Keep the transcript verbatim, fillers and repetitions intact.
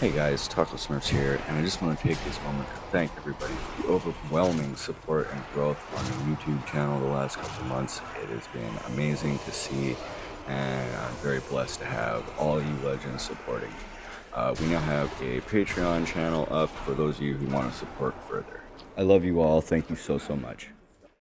Hey guys, Taco Smurfs here, and I just want to take this moment to thank everybody for the overwhelming support and growth on the YouTube channel the last couple months. It has been amazing to see, and I'm very blessed to have all you legends supporting me. Uh, we now have a Patreon channel up for those of you who want to support further. I love you all. Thank you so, so much.